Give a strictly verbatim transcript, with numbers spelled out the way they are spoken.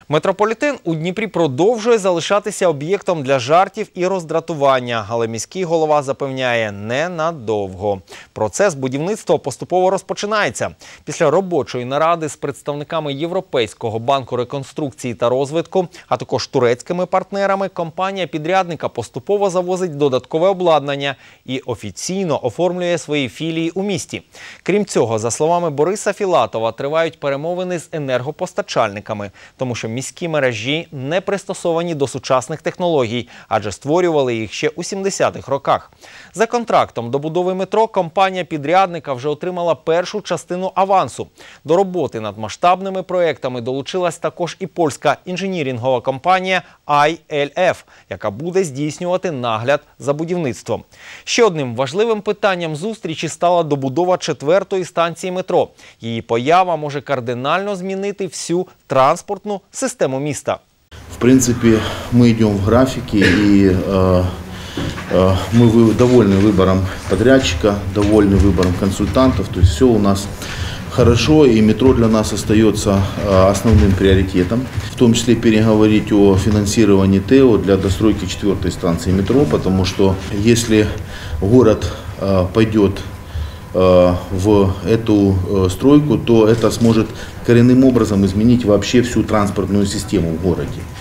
Метрополітен у Дніпрі продовжує залишатися об'єктом для жартів і роздратування, але міський голова запевняє – ненадовго. Процес будівництва поступово розпочинається. Після робочої наради з представниками Європейського банку реконструкції та розвитку, а також турецькими партнерами, компанія-підрядника поступово завозить додаткове обладнання і офіційно оформлює свої філії у місті. Крім цього, за словами Бориса Філатова, тривають перемовини з енергопостачальниками, тому що міські мережі не пристосовані до сучасних технологій, адже створювали їх ще у сімдесятих роках. За контрактом до будови метро компанія підрядника вже отримала першу частину авансу. До роботи над масштабними проєктами долучилась також і польська інженірінгова компанія ай ел еф, яка буде здійснювати нагляд за будівництвом. Ще одним важливим питанням зустрічі стала добудова четвертої станції метро. Її поява може кардинально змінити всю транспортну систему міста. В принципе, мы идем в графике, и э, э, мы довольны выбором подрядчика, довольны выбором консультантов. То есть все у нас хорошо, и метро для нас остается э, основным приоритетом. В том числе переговорить о финансировании ТЭО для достройки четвертой станции метро, потому что если город э, пойдет в эту стройку, то это сможет коренным образом изменить вообще всю транспортную систему в городе.